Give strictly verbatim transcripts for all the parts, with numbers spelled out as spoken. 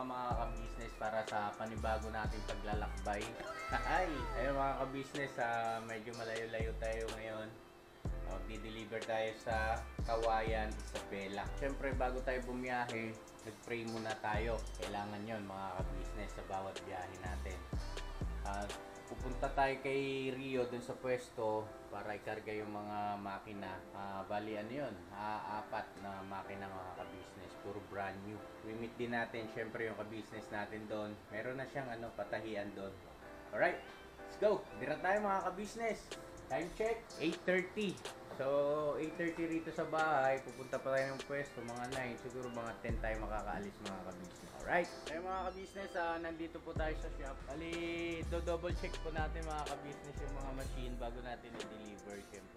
mga ka-business para sa panibago nating paglalakbay. Ay, ayun mga ka-business, uh, medyo malayo-layo tayo ngayon. Uh, di-deliver tayo sa Kawayan, Isabela. Siyempre bago tayo bumiyahe, nag-pray muna tayo. Kailangan yon mga ka-business sa bawat biyahe natin. Uh, pupunta tayo kay Rio dun sa pwesto para ikarga yung mga makina. Uh, bali ano yun, uh, apat na makina mga ka-business, puro brand new. We-meet din natin syempre yung ka-business natin doon. Meron na siyang ano, patahian doon. Alright, let's go! Dira tayo mga ka-business. Time check, eight thirty. So, eight thirty rito sa bahay. Pupunta pa tayo ng pwesto, mga nine. Siguro mga ten tayo makakaalis mga ka-business. Alright. Kaya mga ka-business, uh, nandito po tayo sa shop. Ali, do-double check po natin mga ka-business yung mga machine bago natin i-deliver syempre.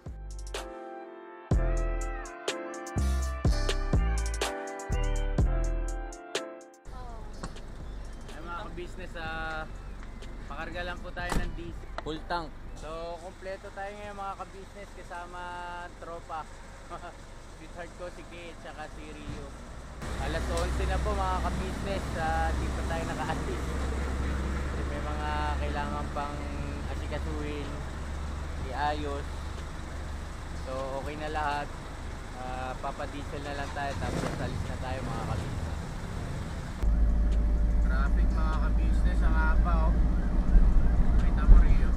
Kaya mga ka-business, uh, pakarga lang po tayo ng diesel. Full tank. So, kompleto tayo ngayon mga ka-business kasama tropa. Sweetheart ko si Kate tsaka si Rio. Alas onse na po mga ka-business, uh, di pa tayo nakaalis. Kasi may mga kailangan pang asikasuhin, iayos. So, okay na lahat. Uh, papadiesel na lang tayo tapos alis na tayo mga ka-business. Traffic mga ka-business, ang haba oh. Kita mo Rio.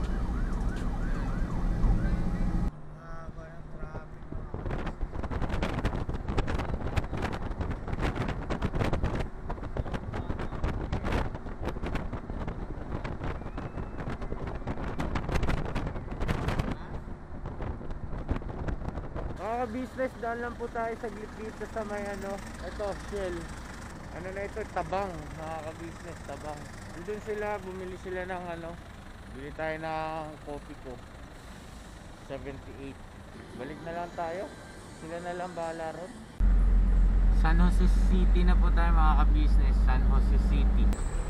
Mga business, daan lang po tayo saglit dito sa may ano, ito, Shell. Ano na ito, Tabang, mga ka-business, Tabang. Doon sila, bumili sila ng ano, bili tayo ng coffee ko. seventy-eight. Balik na lang tayo. Sila na lang bahala ron. San Jose City na po tayo mga ka-business, San Jose City.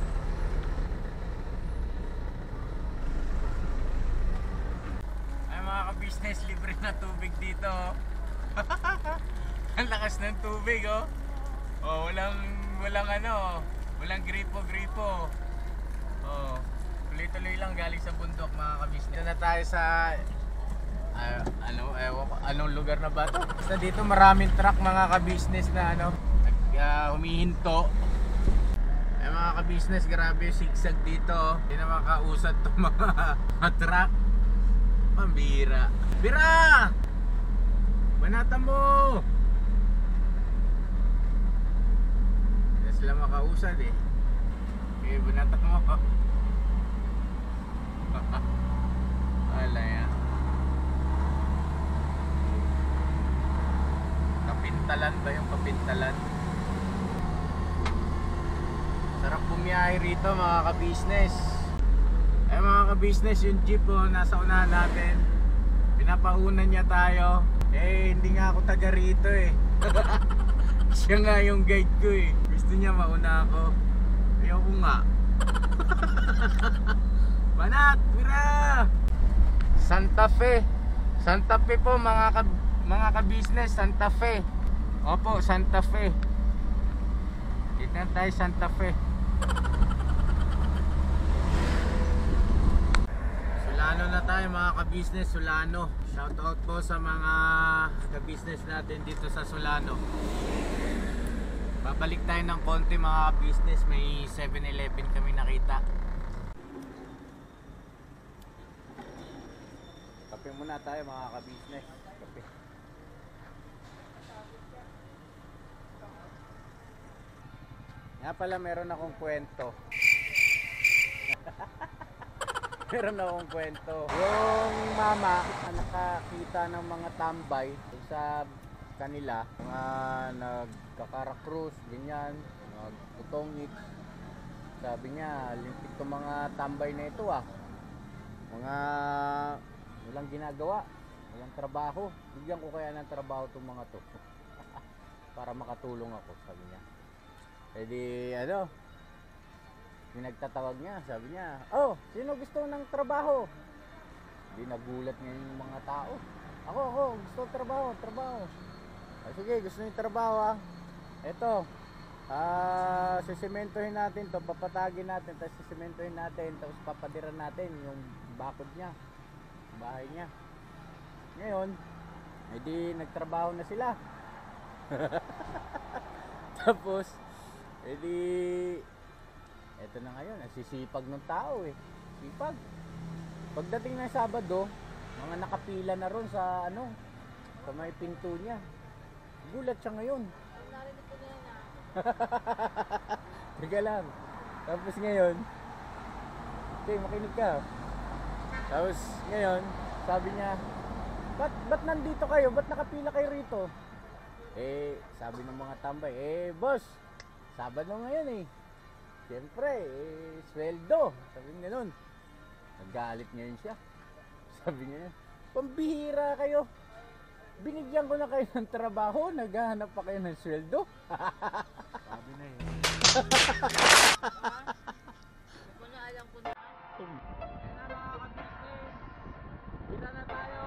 Ay mga ka-business, libre na tubig dito. Ang lakas ng tubig oh. Oh, walang walang ano, walang gripo-gripo. Oh, tuloy-tuloy lang galing sa bundok mga ka-business. Dito na tayo sa uh, ano, ewan ko, anong lugar na ba to? Basta dito maraming truck mga ka-business na ano, uh, humihinto. Ay mga ka-business, grabe zigzag dito. Hindi na makausad to mga truck. Pambira. Bira! Banatan mo! Hindi sila makausad eh. Okay, banatan mo. Wala yan. Kapintalan ba yung kapintalan? Sarap bumiyahe rito mga ka-business. Eh mga ka-business, yung jeep oh, nasa unahan natin. Pinapaunan niya tayo. Eh hindi nga ako taga rito eh. Siya nga yung guide ko eh. Gusto niya mauna ako. Ayoko nga. Banat, mira! Santa Fe. Santa Fe po mga ka, mga ka-business, Santa Fe. Opo, Santa Fe. Kita tayo Santa Fe. Solano na tayo mga ka-business, Solano. Shout out po sa mga ka-business natin dito sa Solano. Babalik tayo ng konti mga ka-business, may seven eleven kami nakita. Kape muna tayo mga ka-business. Kape. Nga pala meron akong kwento. Meron akong kwento. Yung mama nakakita ng mga tambay sa kanila, mga nagkakarakrus, ganyan, nagputongit. Sabi niya, lintik to mga tambay na ito ah. Mga walang ginagawa, walang trabaho. Bigyan ko kaya ng trabaho itong mga to. Para makatulong ako, sabi niya. E di ano, pinagtatawag niya, sabi niya, oh, sino gusto ng trabaho? Di nagulat niya yung mga tao. Ako, ako, gusto ng trabaho, trabaho. Ah, sige, gusto niyo trabaho ah. Eto, Ah, sisimentohin natin to, papatagin natin, tapos sisimentohin natin, tapos papadiran natin yung bakod niya, bahay niya. Ngayon, edi nagtrabaho na sila. Tapos, edi eto na ngayon, nasisipag ng tao eh. Sipag. Pagdating ng Sabado, mga nakapila na ron sa ano, sa may pinto niya. Gulat siya ngayon. Narinig ko na yan ah. Teka lang. Tapos ngayon, okay, makinig ka. Tapos ngayon, sabi niya, ba't, ba't nandito kayo? Ba't nakapila kayo rito? Eh, sabi ng mga tambay, eh, boss, Sabado ngayon eh. Siyempre, eh, sweldo. Sabi niya ganun. Nagalit ngayon siya. Sabi niya, pambihira kayo. Binigyan ko na kayo ng trabaho, naghahanap pa kayo ng sweldo. Sabi na yun. Hindi ko na alam kung Ayan na mga ka-business. Kita na tayo.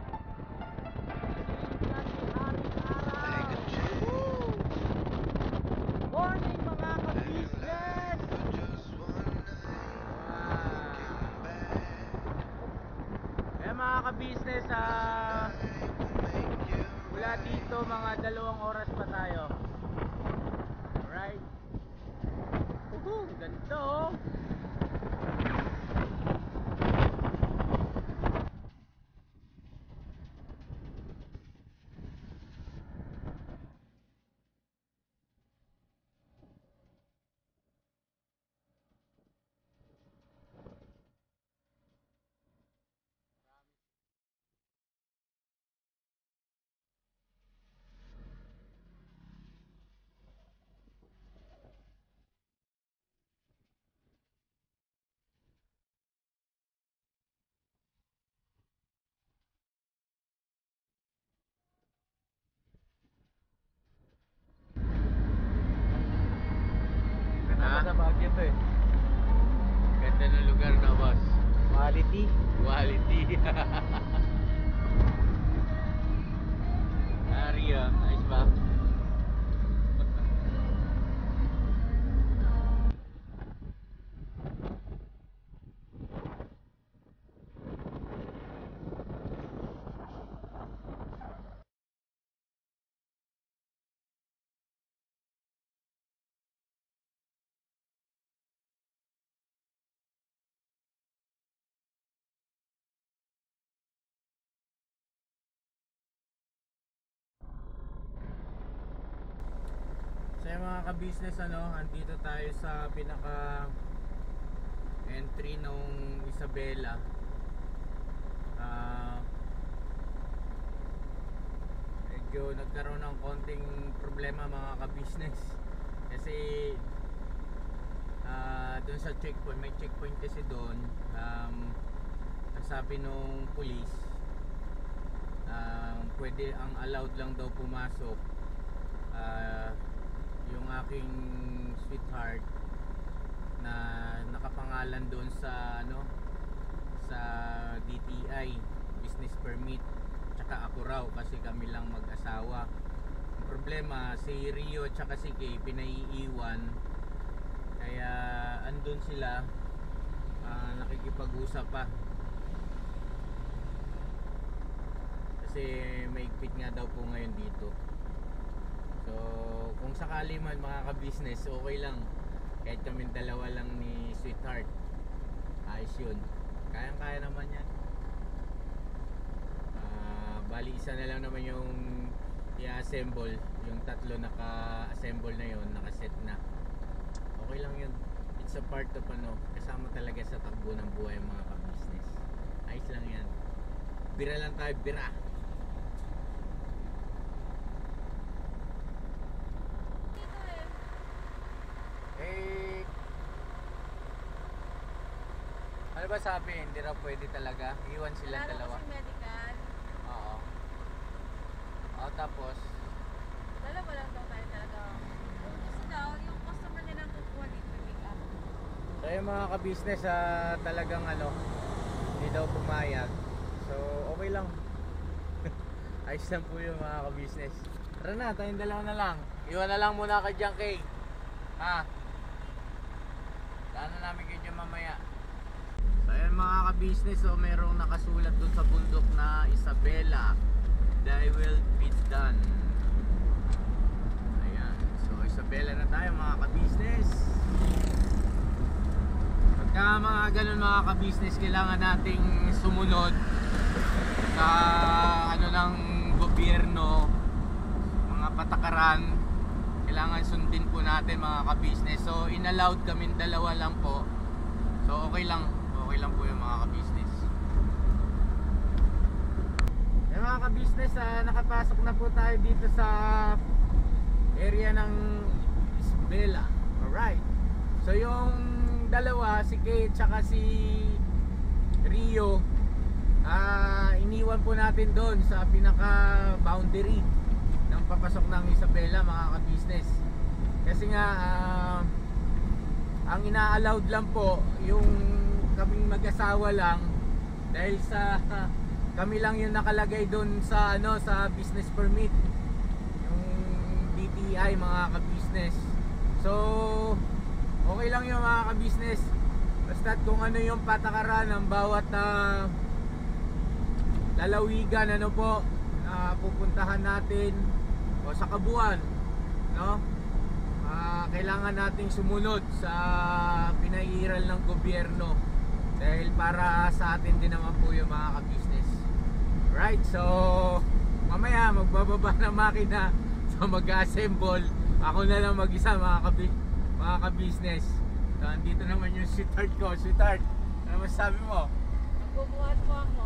Morning mga ka-business. Ayan mga ka-business, ah, mula dito mga dalawang oras pa tayo. Alright. Uhu, ganda oh. Ganda sa Baguio to eh. Ganda ng lugar na boss. Quality. Quality. Area, ayos ba? So yung mga ka-business, ano, andito tayo sa pinaka entry nung Isabela. Ah, medyo nagkaroon ng konting problema mga ka-business kasi ah, doon sa checkpoint, may checkpoint kasi doon. Um, ang sabi nung police, um, pwede, ang allowed lang daw pumasok ah, yung aking sweetheart na nakapangalan doon sa ano, sa D T I, business permit, tsaka ako raw kasi kami lang mag-asawa. Ang problema, si Rio tsaka si Kay pinaiiwan, kaya andun sila, ah, nakikipag-usap pa kasi maigpit nga daw po ngayon dito. So kung sakali man mga ka-business, okay lang kahit kami dalawa lang ni sweetheart, ayos yun, kayang kaya naman yan. Ah, bali isa na lang naman yung i-assemble, yung tatlo naka-assemble na yun, naka-set na, okay lang yun. It's a part of ano, kasama talaga sa takbo ng buhay mga ka-business. Ayos lang yan, bira lang tayo, bira. Eh, ano ba sabi? Hindi raw pwede talaga. Iwan sila Wala dalawa. kasi medical. Oo. Oo, tapos Dalawa lang daw tayo talaga. Kung gusto daw, yung customer nilang kukuha dito pick up. so yung mga ka-business, ah, talagang ano, hindi daw pumayag. So okay lang. Ayos lang po yung mga ka-business. Tara na, tayong dalawa na lang. Iwan na lang muna ka dyan, Kay. Ha? Daanan namin kayo dyan mamaya. So ayan mga ka-business, so merong nakasulat dun sa bundok na Isabela, thy will be done. Ayan. So Isabela na tayo mga ka-business. Pagka mga ganun mga ka-business, kailangan nating sumunod sa ano ng gobyerno, mga patakaran, kailangan sundin po natin mga ka-business. So in-allowed kami dalawa lang po. So okay lang, okay lang po yung mga ka-business. Yung mga ka-business, uh, nakapasok na po tayo dito sa area ng Isabela. Alright. So yung dalawa, si Kate tsaka si Rio, uh, iniwan po natin doon sa pinaka boundary ng papasok ng Isabela mga ka-business. Kasi nga uh, ang ina-allowed lang po yung kaming mag-asawa lang, dahil sa uh, kami lang yung nakalagay doon sa ano sa business permit, yung D T I mga ka-business. So okay lang yung mga ka-business, basta kung ano yung patakaran ng bawat uh, lalawigan ano po na pupuntahan natin o sa kabuuan, no? Uh, kailangan nating sumunod sa pinairal ng gobyerno, dahil para sa atin din naman po yung mga ka-business. Right, so mamaya magbababa ng makina, so mag-assemble ako na lang mag-isa mga kabi mga ka-business. So andito naman yung sweetheart ko. Sweetheart, ano masasabi mo? Magbubuhat po ako.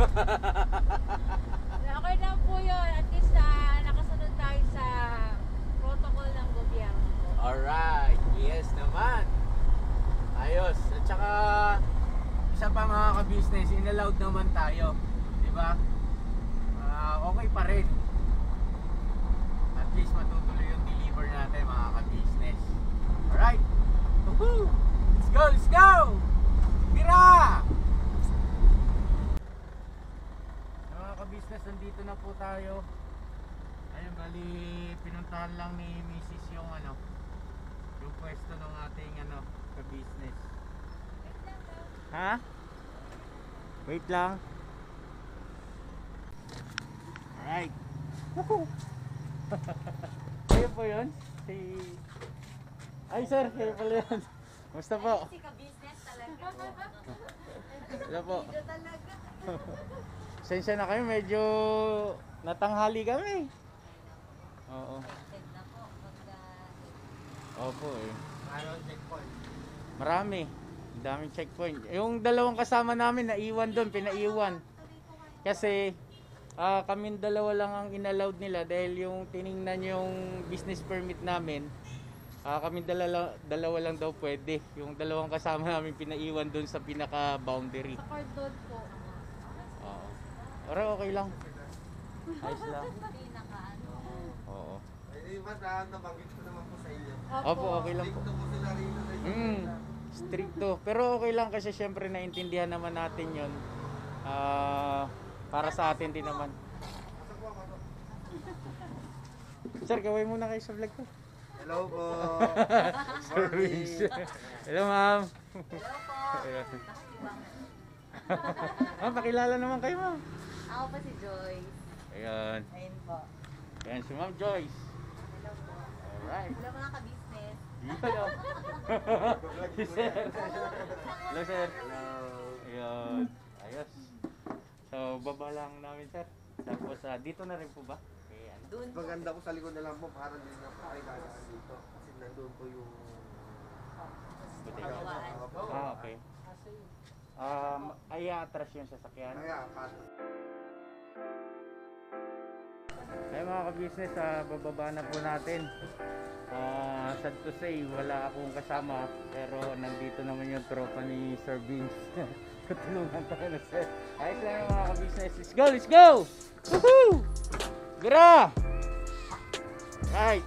Okay lang po yun. At least uh, nakasunod tayo sa protocol ng gobyerno. Alright, yes naman. Ayos. At saka isa pa mga ka-business, in-allowed naman tayo, di ba? Uh, okay pa rin. At least matutuloy yung deliver natin mga ka-business. Alright. Woohoo! Let's go, let's go! Tira! Mga ka-business, nandito na po tayo. Ayun, bali pinuntahan lang ni Missus yung ano, yung pwesto ng ating ano, ka-business. Ha? Wait lang. Alright. Woohoo! Kayo po yun? Si... Ay sir, kayo pala yun. Musta po? Si ka-business talaga po. Hello po. Video talaga. Sensya na kayo, medyo natanghali kami. Oo. na po. Pagka... Opo eh. Marami. Ang daming checkpoint. Yung dalawang kasama namin naiwan doon, pinaiwan. Kasi ah kaming dalawa lang ang inallowed nila, dahil yung tiningnan yung business permit namin, ah kaming dalawa, dalawa lang daw pwede. Yung dalawang kasama namin pinaiwan doon sa pinaka boundary. Sa cardboard po. Oo. Pero okay lang. Ayos lang. Pinaka ano. Oo. Ay, mas na nabanggit ko naman po sa inyo. Opo, okay lang po. Dito po sila rito sa inyo. Mm, stricto. Pero okay lang kasi syempre naintindihan naman natin yun. Ah, para sa atin din naman. Sir, gawin muna kayo sa vlog ko. Hello po. Service. Hello ma'am. Hello po. Ma'am, pakilala naman kayo ma'am. Ako pa si Joyce. Ayan. Ayun po. Ayan si Ma'am Joyce. Hello po. Alright. Hello mga ka-business. Hello. Si sir. Hello sir. Hello. Ayun. Ayos. So, baba lang namin sir. Tapos, ah, dito na rin po ba? Okay, ano? Doon po. Maganda ko sa likod na lang po para hindi na po kayo dadaan dito. Kasi nandun po yung... Butika. Pagawaan. Ah, okay. Um, ay atras yung sasakyan. Kaya, paano? Ay mga ka-business, ah, bababa na po natin. Ah, sad to say, wala akong kasama, pero nandito naman yung tropa ni Sir Vince. Tutulungan tayo na sir. Ayos lang yung mga ka-business. Let's go, let's go! Woohoo! Gira! Right.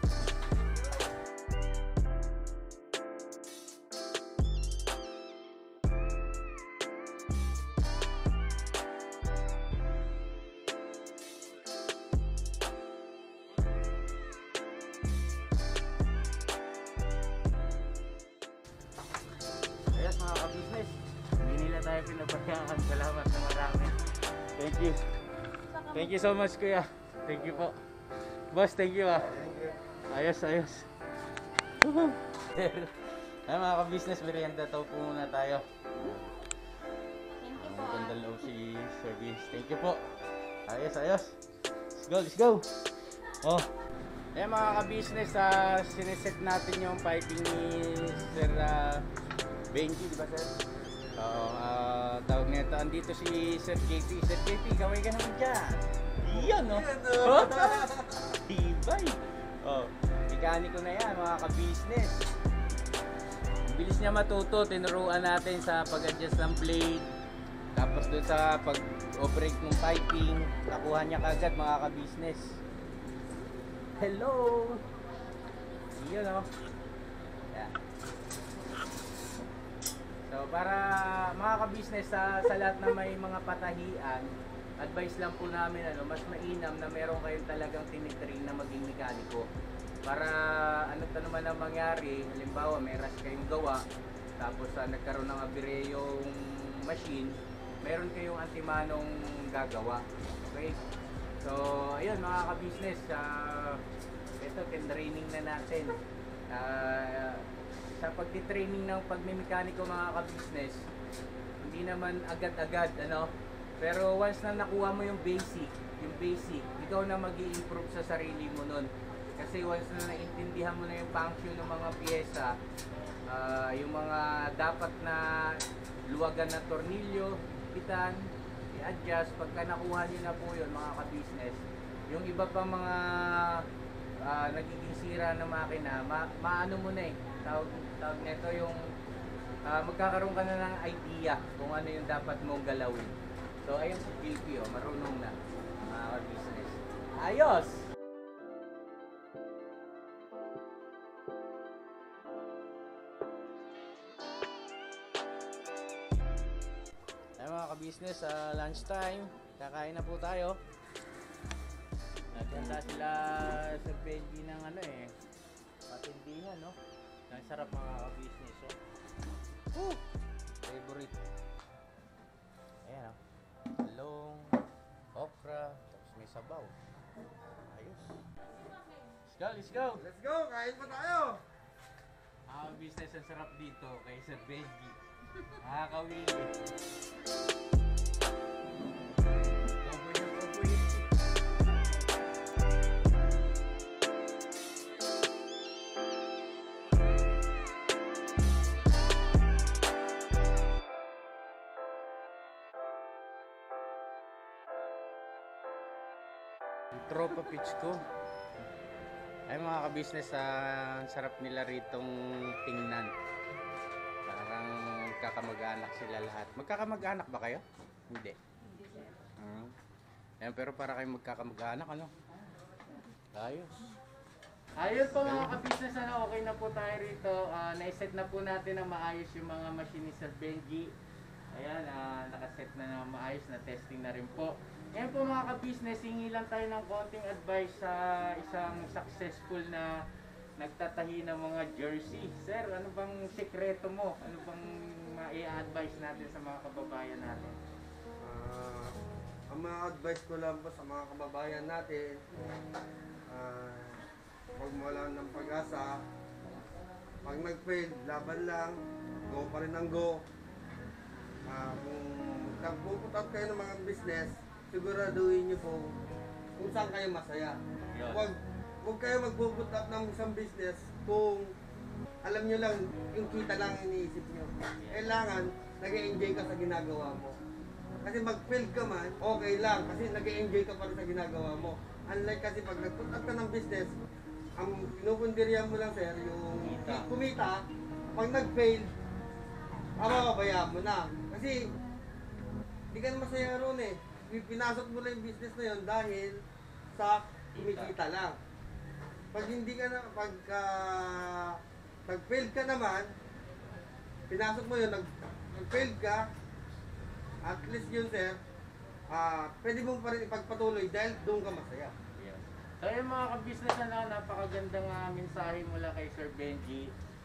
na tayo pinabayaan. Salamat na marami. Thank you. Thank you so much, kuya. Thank you po. Boss, thank you ah. Ayos, ayos. Ay mga ka-business, merienda tayo po muna tayo. Thank you po. Ang ganda loob si Sir Vince. Thank you po. Ayos, ayos. Let's go, let's go. Oh. Eh mga ka-business, uh, sineset natin yung piping ni Sir uh, Benji, di ba sir? Oo, uh, tawag nito. Andito si Sir J P. Sir J P, kaway ka naman dyan. Yan no? Oh. Tibay. Oh, mekaniko na yan mga ka-business. Bilis niya matuto. Tinuruan natin sa pag-adjust ng blade. Tapos doon sa pag-operate ng piping. Nakuha niya kagad mga ka-business. Hello! Yun o. Yan. So para mga ka-business sa, sa lahat na may mga patahian, advice lang po namin ano, mas mainam na meron kayong talagang tinitrain na maging mekaniko. Para ano ta naman ang mangyari, halimbawa may rush kayong gawa, tapos uh, nagkaroon ng abire yung machine, meron kayong antimanong gagawa. Okay? So, ayun mga ka-business, uh, ito, training na natin. Uh, sa pagti-training ng pagmimekaniko mga ka-business, hindi naman agad-agad, ano, pero once na nakuha mo yung basic, yung basic, ikaw na mag-i-improve sa sarili mo nun. Kasi once na naintindihan mo na yung function ng mga pyesa, uh, yung mga dapat na luwagan na tornilyo, pitan, i-adjust, pagka nakuha nyo na po yun mga ka-business, yung iba pa mga uh, nagiging sira na makina, ma maano mo na eh, tawag, tawag nito yung uh, magkakaroon ka na ng idea kung ano yung dapat mong galawin. So ayun si J P, oh, marunong na mga ka-business. Ayos! Ay mga ka-business, uh, lunch time, kakain na po tayo. Naganda sila sa Benji ng ano eh, patindihan no? Ang sarap mga ka-business oh. Woo! Favorite. Ayan oh. Talong, okra, tapos may sabaw. Ayos. Let's go, let's go! Let's go! Kain pa tayo! Ang business ang sarap dito kay Sir Benji. Nakakawili. Cover na cover yun. Tropa pitch ko. Ay mga ka-business, uh, ang sarap nila ritong tingnan. Parang magkakamag-anak sila lahat. Magkakamag-anak ba kayo? Hindi. Hindi sir. Uh, ayan, pero para kayo magkakamag-anak, ano? Ayos. Ayun po mga ka-business, ano, okay na po tayo rito. Uh, naiset na po natin na maayos yung mga machine ni Sir Benji. Ayan, uh, nakaset na na maayos, na testing na rin po. Ayan po mga ka-business, hingi lang tayo ng konting advice sa isang successful na nagtatahi ng mga jersey. Sir, ano bang sekreto mo? Ano bang ma-i-advise natin sa mga kababayan natin? Uh, ang mga advice ko lang po sa mga kababayan natin, uh, huwag mo lang ng pag-asa. Pag nag-fail, laban lang, go pa rin ang go. Uh, kung nagpupunta kayo ng mga business, siguraduhin nyo po kung saan kayo masaya. Huwag, huwag kayo mag-put up ng isang business kung alam nyo lang yung kita lang iniisip nyo. Kailangan nag-enjoy ka sa ginagawa mo. Kasi mag-fail ka man, okay lang kasi nag-enjoy ka pa rin sa ginagawa mo. Unlike kasi pag nag-put up ka ng business, ang pinupundirian mo lang sir, yung Kumita. kumita, pag nag-fail, mababayaan mo na. Kasi hindi ka na masaya ron eh. Pinasok mo lang yung business na yun dahil sa kumikita lang. Pag hindi ka na, pag uh, nag-fail ka naman, pinasok mo yun, nag, nag-fail ka, at least yun sir, uh, pwede mo pa rin ipagpatuloy dahil doon ka masaya. Yeah. So ayun mga ka-business, ano, napakagandang uh, mensahe mula kay Sir Benji.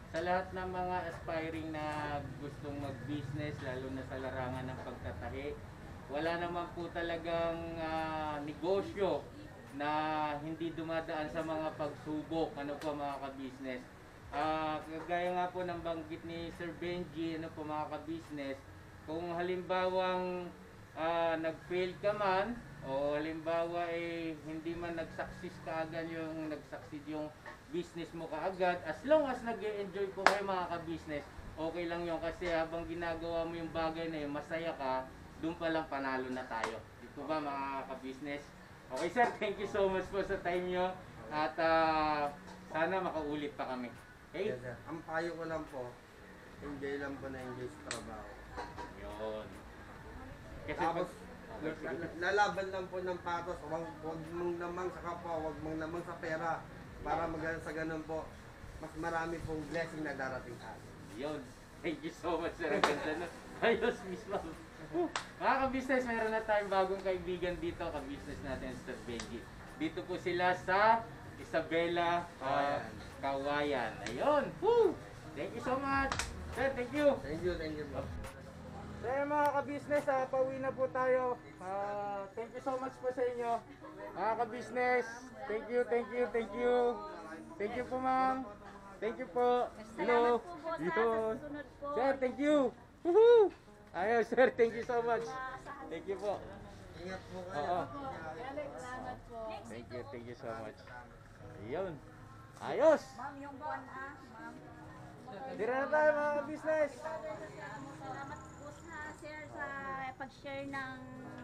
sa lahat ng mga aspiring na gustong mag-business, lalo na sa larangan ng pagtatahi, wala naman po talagang ah, negosyo na hindi dumadaan sa mga pagsubok, ano po mga ka-business. Ah, kagaya nga po ng banggit ni Sir Benji, ano po mga ka-business, kung halimbawang ah, nag-fail ka man, o halimbawa eh, hindi man nag-success kaagad yung nag-succeed yung business mo kaagad, as long as nag-enjoy po kayo mga ka-business, okay lang yun kasi habang ginagawa mo yung bagay na yun, masaya ka, doon pa lang panalo na tayo. Di po ba mga ka-business? Okay sir, thank you so much po sa time nyo at ah, sana makaulit pa kami. Okay? Yes, sir. Ang payo ko lang po, enjoy lang po na enjoy sa trabaho. Yun. Kasi Tapos, pag, okay, sige. lalaban lang po ng patos, huwag, huwag mong namang sa kapwa, huwag mong namang sa pera, para mag sa ganun po, mas marami pong blessing na darating sa atin. Yun. Thank you so much sir. Ang ganda na. Ayos mismo. Mga ka-business, meron na tayong bagong kaibigan dito, ka-business natin, Sir Benji. Dito po sila sa Isabela, uh, Kawayan. Ayun. Woo! Thank you so much. Sir, thank you. Thank you, thank you po. So yun, mga ka-business, uh, pauwi na po tayo. Uh, thank you so much po sa inyo. Mga ka-business, thank you, thank you, thank you. Thank you po ma'am. Thank you po. Hello. Salamat po boss ha, sa Yun. susunod po. Sir, thank you. Woohoo! Ayos, sir. Thank you so much. Thank you po. Ingat po kayo. Oo. Salamat po. Thank you, thank you so much. Ayun. Ayos! Ma'am, yung buwan ah, ma'am. Dira na tayo mga business. Salamat po sa sir sa pag-share ng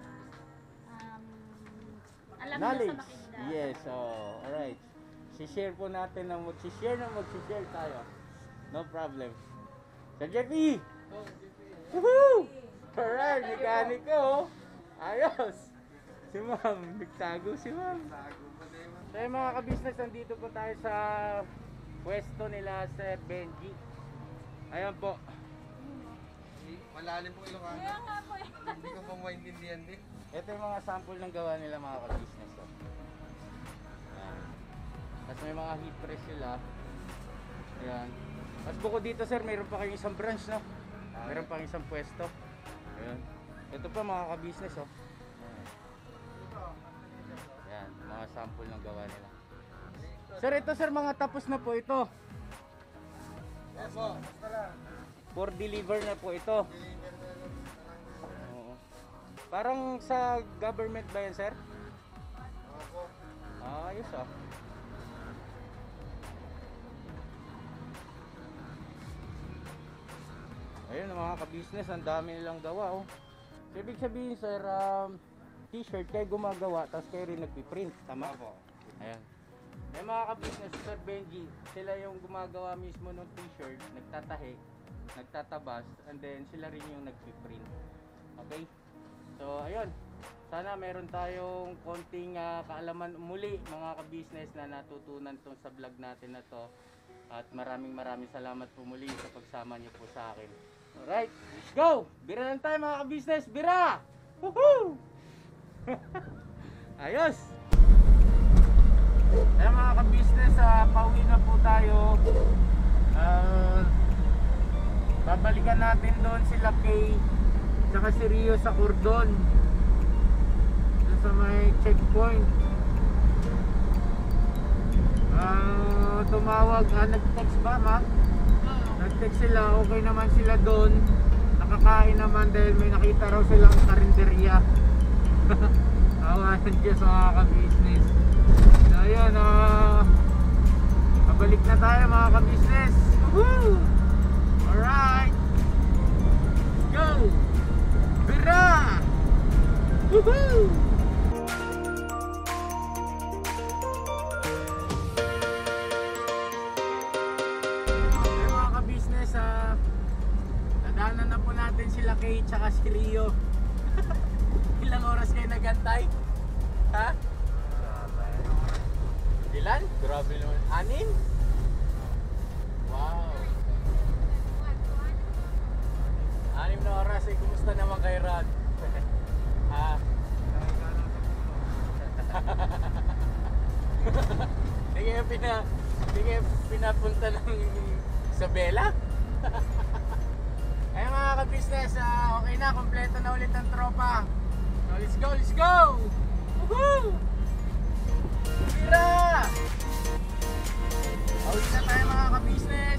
um, alam niyo sa Knowledge. Makinda. Yes, oh, alright. Si-share po natin na mag-share na mag-share tayo. No problem. Sir Jeffy! Woohoo! Alright, mekaniko. Ayos! Si ma'am, nagtago si ma'am. So yung mga ka-business, nandito po tayo sa pwesto nila Sir Benji. Ayan po. Malalim po Ilocano. Kaya nga po eh. Hindi ko pa maintindihan din. Ito yung mga sample ng gawa nila mga ka-business. Oh. Ayan. Tapos may mga heat press sila. Ayan. Tapos bukod dito sir, mayroon pa kayong isang branch, no? Mayroon pa kayong isang pwesto. Ayan. Ito pa mga ka-business, oh. Ayan. Mga sample ng gawa nila. Sir, ito sir, mga tapos na po ito. Yes po, basta lang. For deliver na po ito. Oo. Parang sa government ba yan, sir? Opo. Ah, ayos ah. Ayun mga ka-business, ang dami nilang gawa oh. So, ibig sabihin sir, um, t-shirt kayo gumagawa, tapos kayo rin nagpiprint, tama? Opo. Ayan. May mga ka-business, Sir Benji, sila yung gumagawa mismo ng t-shirt, nagtatahi, nagtatabas, and then sila rin yung nagpiprint. Okay? So, ayun. Sana meron tayong konting uh, kaalaman muli mga ka-business na natutunan tong sa vlog natin na to. At maraming maraming salamat po muli sa pagsama niyo po sa akin. Alright, let's go! Bira lang tayo mga ka-business! Bira! Woohoo! Ayos! Ayan mga ka-business, uh, pauwi na po tayo. Uh, babalikan natin doon sila Kay tsaka si Rio sa Cordon. Doon sa may checkpoint. Uh, tumawag, uh, nag-text ba ma? Nag-text sila, okay naman sila doon. Nakakain naman dahil may nakita raw silang karinderya. Awanan Diyos mga ka-business. So ayun, uh, pabalik na tayo mga ka-business. Woohoo! Alright! Go! Bira! Woohoo! Ay mga ka-business, uh, nadaanan na po natin sila Kay tsaka si Rio. Ilang oras kayo nagantay? Ha? Ilan? Grabe naman. Anim? Wow. Anim na oras eh. Kumusta naman kay Rod? Ha? Sige, pina, sige, pinapunta ng Isabela? Ayun mga ka-business, ah, okay na, kompleto na ulit ang tropa. So, let's go, let's go! Woohoo! Tira! Pauwi na tayo mga ka-business.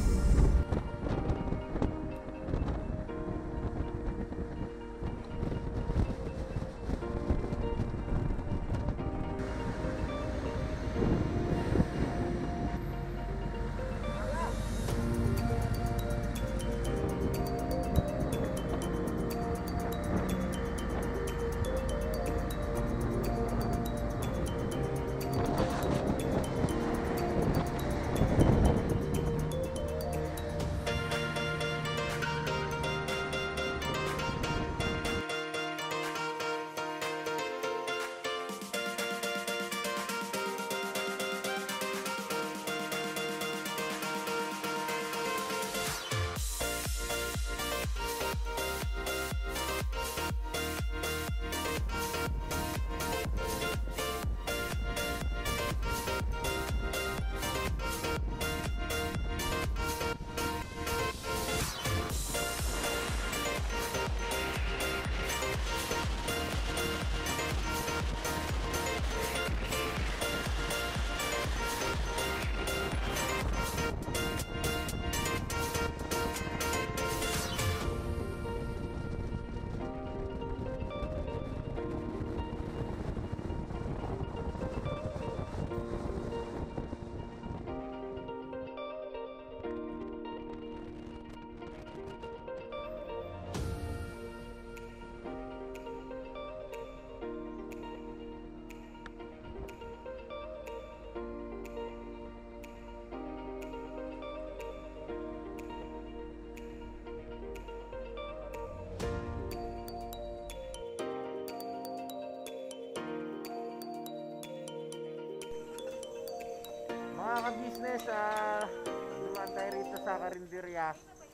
Mga ka-business, ah, dumaan tayo rito sa karinderya.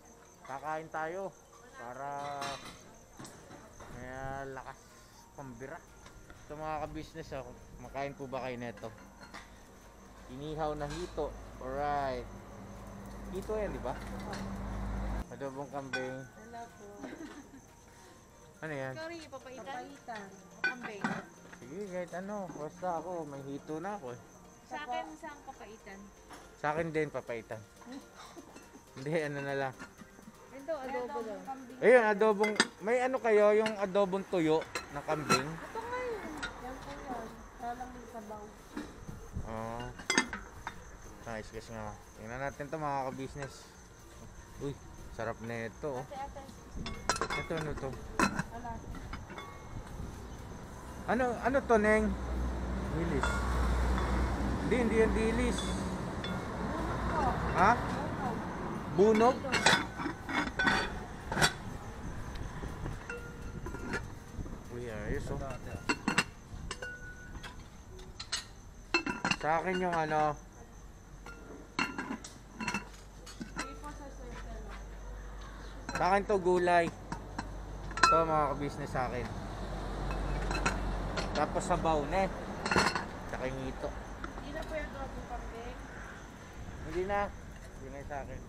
Kakain tayo para may ah, lakas pambira. So mga ka-business, ah, makain po ba kayo neto? Inihaw na hito. Alright. Hito yan, di ba? Adobong kambing. Hello po. Ano yan? Ikaw rin ipapaitan? Papaitan. Kambing. Sige, kahit ano. Basta ako, may hito na ako eh. Sa akin, saan papaitan? Sa akin din, papaitan. Hindi, ano na lang. Ito, adobo daw. Ayun, adobong, may ano kayo, yung adobong tuyo na kambing. Ito nga yun. Yan po yun. Alam yung sabaw. Oo. Nice, kasi nga. Tingnan natin to mga ka-business. Uy, sarap na ito. Oh. Ate, ate. Ito, ano to? Ala. Ano, ano to, Neng? Dilis. Hindi, hindi yan dilis. Ha? Bunog? Uy, ayos oh. Sa akin yung ano, sa akin to gulay. Ito mga ka-business sa akin. Tapos sabaw na eh. Tsaka yung ito. Hindi na po yung adobo kambing. Hindi na. Hindi na sa akin.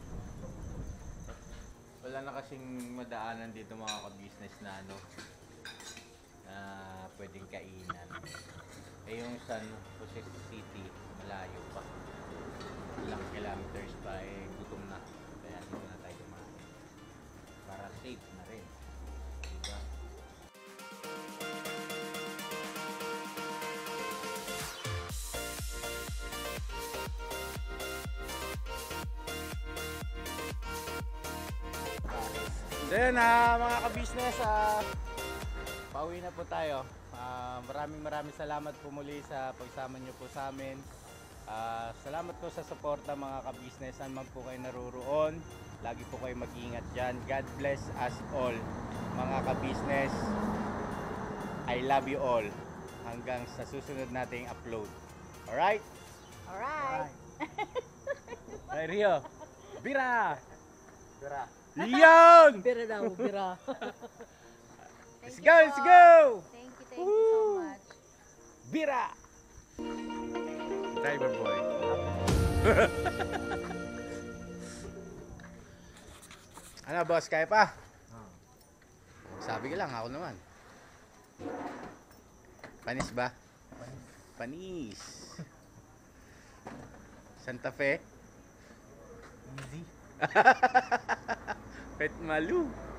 Wala na kasing madaanan dito mga ka-business na ano na pwedeng kainan. Eh yung San Jose City, malayo pa. Ilang kilometers pa eh gutom na. Kaya dito na tayo kumain. Para safe na rin. Diba? So yun ah, mga ka-business, ah, pauwi na po tayo. Ah, maraming maraming salamat po muli sa pagsama nyo po sa amin. Ah, salamat po sa suporta mga ka-business. Saan man po kayo naroroon, lagi po kayo mag-ingat dyan. God bless us all mga ka-business. I love you all. Hanggang sa susunod nating upload. Alright? Alright. Hey Rio, bira! Bira. Yan! Bira daw, bira. Let's go, let's go! Thank you, thank you so much. Bira! Driver boy. Ano boss, kaya pa? Sabi ka lang, ako naman. Panis ba? Panis. Santa Fe? Easy. Pet Malu.